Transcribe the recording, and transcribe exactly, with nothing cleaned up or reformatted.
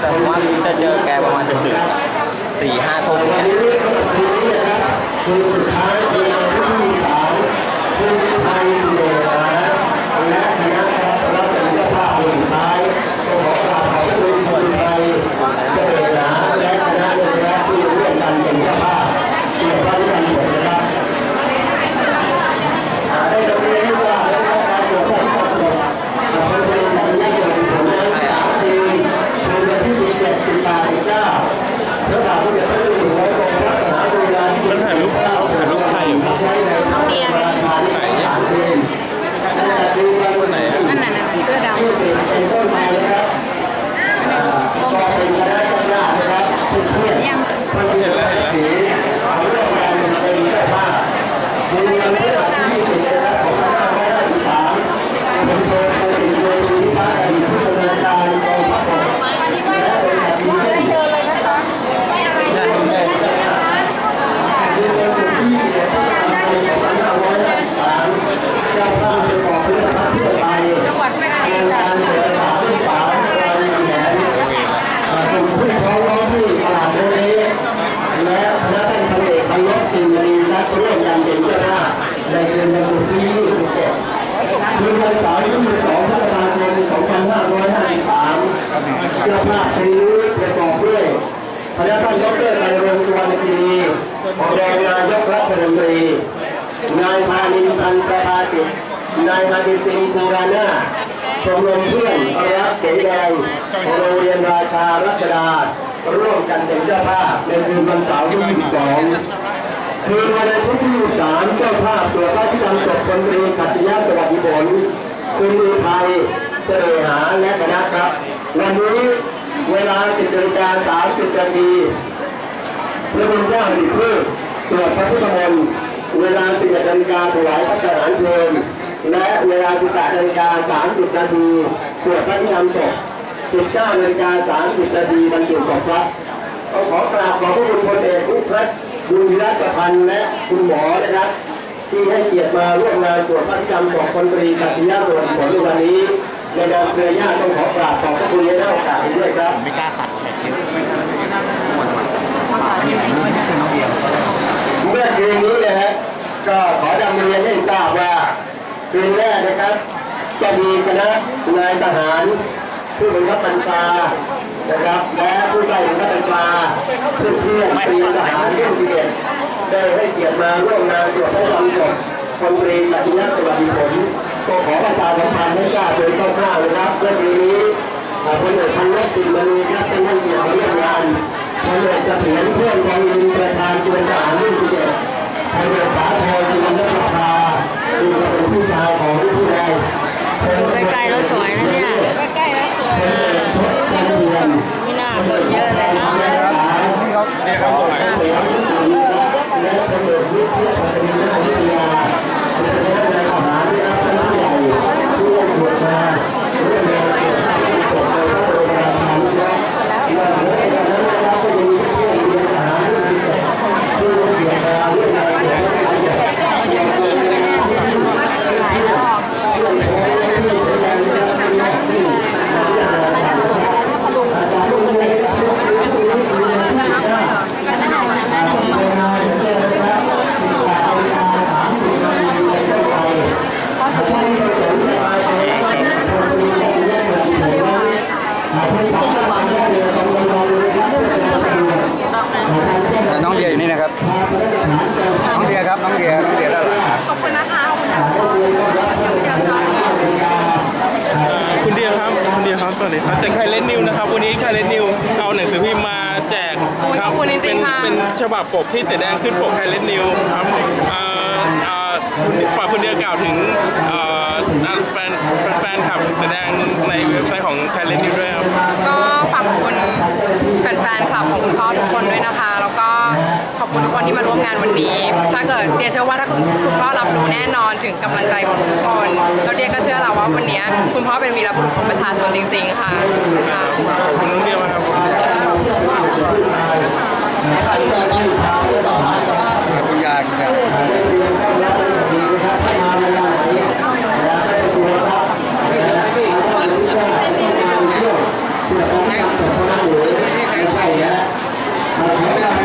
แต่ผมว่าจะเจอแกประมาณดึกๆสี่ห้าทุ่มเนี่ยมันถ่ายรูปถ่ายรูปใครอยู่น้องเดียไหนคนไหนนั่นน่ะเสื้อดำยังเห็นแล้วเห็นเจ้าภาพปีนี้ประกอบด้วยคณะท่านดร.นายรงค์สุวรรณคีรีรองนายกรัฐมนตรีนายพานินพันธ์ประภาจิตนายมาดิสิงห์บูรานาชมรมเพื่อนรักเก๋แดงโรงเรียนราชารัชดาร่วมกันเป็นเจ้าภาพในคืนวันเสาร์ที่ยี่สิบสองคืนวันอาทิตย์ที่ยี่สิบสามเจ้าภาพสวดพระพิธรรมศพพลตรีขัตติยะสวัสดิผลคุณอุทัยเสน่หาและคณะครับวันนี้เวลาสิบนาฬิกาสามสิบนาทีพระคุณเจ้าสิบพืชสวดพระพุทธมนต์เวลาสิบเอ็ดนาฬิกาถวายพระทหารเพลิงและเวลาสิบแปดนาฬิกาสามสิบนาทีสวดพระพิธรรมศพสิบเก้านาฬิกาสามสิบนาทีบรรจุศพครับขอกราบขอบพระคุณพลเอกอุพรัตน์บุญรัตพันธ์และคุณหมอนะครับที่ให้เกียรติมาร่วมงานสวดพระพิธรรมศพพลตรีขัตติยะสวัสดิผลในวันนี้ในนามเครือญาติต้องขอกราบขอบพระคุณในโอกาสนี้ด้วยครับไม่กล้าตัดแขกเยอะเมื่อคืนนี้นะฮะก็ขอนำเรียนให้ทราบว่าคืนแรกนะครับจะมีคณะนายทหารผู้บังคับบัญชานะครับและผู้ใต้บังคับบัญชาเพื่อนเพื่อนปีทหารรุ่นที่เด็ดได้ให้เกียรติมาร่วมงานสวดพระธรรมศพพลตรีขัตติยะสวัสดิผลก็ขอประชาสัมพันธ์ให้ทราบโดยคร่าวๆนะครับเรื่องนี้พลเอกพันลบปิ่นมณีครับเป็นท่านเกี่ยวกับเรื่องงานพลเอกเสถียรเพื่อนกองยินประธานจุฬาทหารรุ่นที่เด็ดพลเอกสาธรจุลรัตน์ภาดูเป็นผู้ชายของผู้ใดดูใกล้ๆแล้วสวยนะเนี่ยใกล้ๆแล้วสวยมีหน้าคนเยอะเลยนะเนี่ยครับผมและพลเอกวิทย์พัฒนาวิทยาเป็นคณะนายทหารที่รับคณะใหญ่ที่ได้บวชมาเรื่องงานเกี่ยวกับการปกครองโรงแรมนั้นและในการนั้นนะครับก็จะมีเพื่อนเรียนทหารที่ที่ร่วมเกี่ยวกับเรื่องงานเกี่ยวกับการจัดการเรื่องงานเกี่ยวกับการน้องเดียอยู่นี่นะครับน้องเดียครับน้องเดียน้องเดียได้หรอขอบคุณนะคะคุณเดียครับคุณเดียครับสวัสดีครับจากไทยเลนนิวนะครับวันนี้ไทยเลนนิวเอาหนังสือพิมพ์มาแจกครับเป็นเป็นฉบับปกที่เสดงขึ้นปกไทยเลนนิวครับฝากคุณเดียกล่าวถึงแฟนแฟนครับแสดงในเว็บไซต์ของไทยเลนนิวด้วยครับก็ฝากคุณแฟนๆคลับของคุณพ่อทุกคนด้วยนะคะแล้วก็ขอบคุณทุกคนที่มาร่วมงานวันนี้ถ้าเกิดเดียเชื่อว่าถ้าคุณคุณพ่อรับรู้แน่นอนถึงกำลังใจของทุกคนแล้วเดียก็เชื่อเราว่าวันนี้คุณพ่อเป็นวีรบุรุษของประชาชนจริงๆค่ะขอบคุณน้องเดียมากครับคุณยายคุณขอเวลาไป